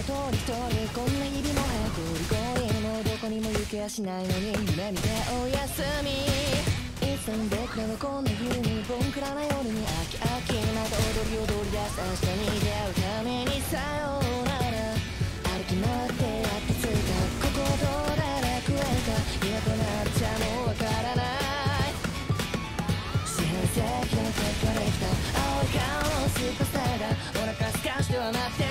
通り一人こんな日々もゴリゴリもうどこにも行けやしないのに夢見ておやすみ。いつでも僕らはこんな風にボンクラな夜に飽きまた踊り出す明日に出会うためにさようなら歩き回ってやっと着いた。ここどうなら食えるか今となっちゃもうわからない。四半世紀の結果できた青い顔のスーパースターがお腹すかしては待って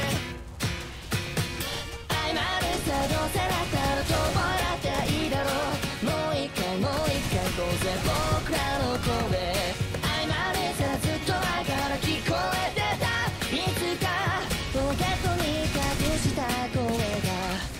曖昧でさどうせだったら遠吠えだっていいだろう。もう一回行こうぜ僕らの声。曖昧でさずっと前から聞こえてた。いつかポケットに隠した声が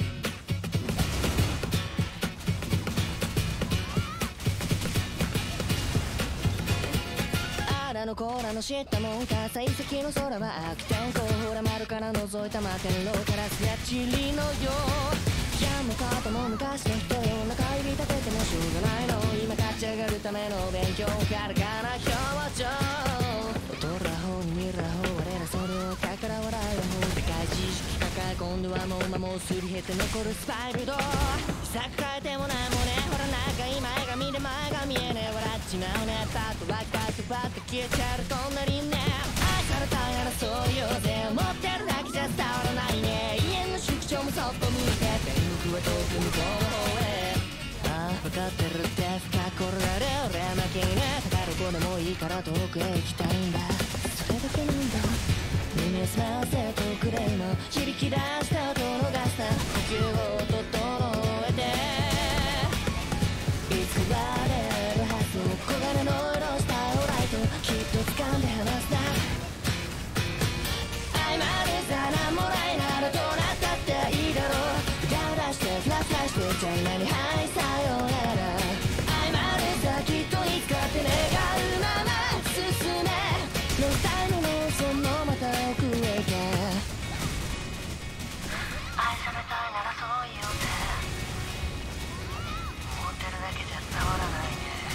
あの子らの知ったもんか。採石の空は悪天候ほら窓から覗いた摩天楼からすやちりのよう。いやもう肩も昔の人よ中指立ててもしょうがないの。今勝ち上がるための勉強からかな表情。劣ら方に見るら方我らそれをかから笑う方でかい知識抱え今度はもう間もすり減って残るスパイルド策変えてもなんもねほらなんか今絵が見て前が見えねえ笑っちまうねパッと分かってパッと消えちゃうこんなにね愛されたいならそう言おうぜ思ってるだけじゃ伝わらないね。家の宿長もそっぽ向いて天国は遠く向こうの方へ。ああ分かってるって深くこられ俺負けにね高いとこでもいいから遠くへ行きたいんだそれだけなんだ。耳を澄ませてくれ今響き出した音逃した呼吸を整えていつか割れるはず黄金の色したオーライトきっと掴んで離すな。曖昧でさなんもないならどうなったっていいだろう。歌を出してフラフラしてじゃ今にはいさようなら曖昧でさきっといつかって願うまま進めノータイムのそのまた奥へ行け。愛されたいならそう言おうぜ思ってるだけじゃ伝わらないね。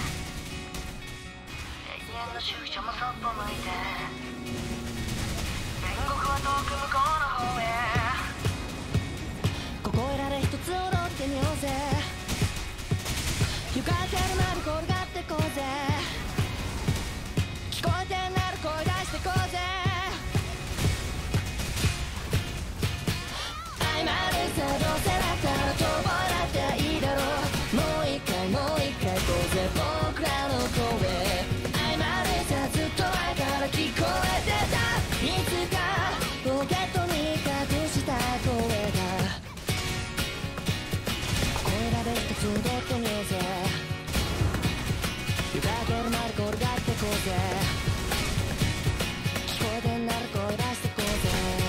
永遠の宿舎もそっぽ向いて天国は遠く向こうの方へ。ここいらで一つ踊ってみようぜ床けるまで転がってこうぜ聞こえてんなら声出してこうぜ。曖昧でさどうせだったら遠吠えだっていいだろう。もう一回行こうぜ僕らの声。曖昧でさずっと前から聞こえてた。いつかポケットに隠した声がここいらで一つ踊ってみようぜ床けるまで転がってこうぜ聞こえてんなら声出してこうぜ。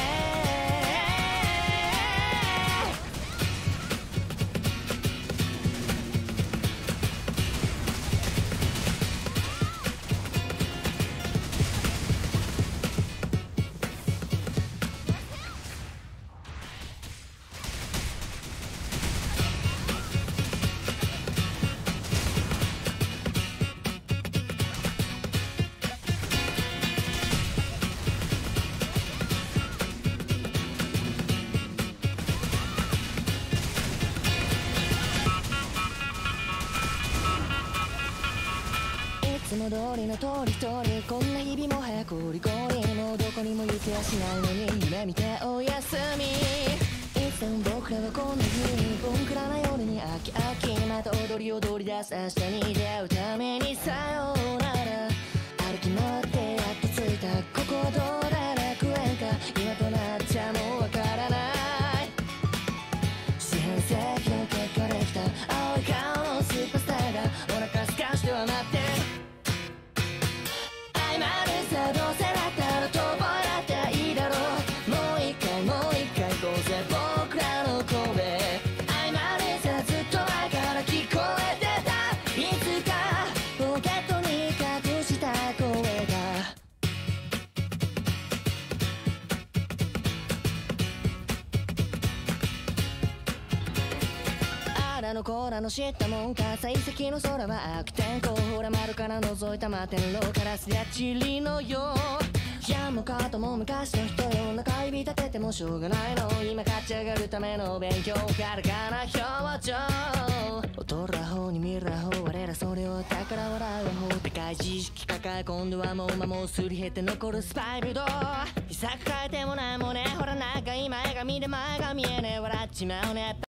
いつも通りの通り一人こんな日々もゴリゴリもうどこにも行けやしないのに夢見ておやすみ。いつでも僕らはこんな風にボンクラな夜に飽きまた踊り出す明日に出会うためにさようなら歩き回ってやっと着いた。ここはどうなら食えんか今となっちゃもうわからない。四半世紀の結果できた青い顔のスーパースターがお腹すかしては待って曖昧でさどうせだったら遠吠えだっていいだろう。もう一回行こうぜ僕らの声。曖昧でさずっと前から聞こえてた。いつかポケットに隠した声があの子らの知ったもんか。採石の空は悪天候ほら窓から覗いた摩天楼からすやちりのよう。 いやもうかとも昔の人よ中指立ててもしょうがないの今勝ち上がるための勉強からかな表情劣ら方に見る方我らそれを宝笑う方でかい知識抱え今度はもう間もすり減って残るスパイルド秘策変えてもないもんねほらなんか今絵が見で前が見えねえ笑っちまうね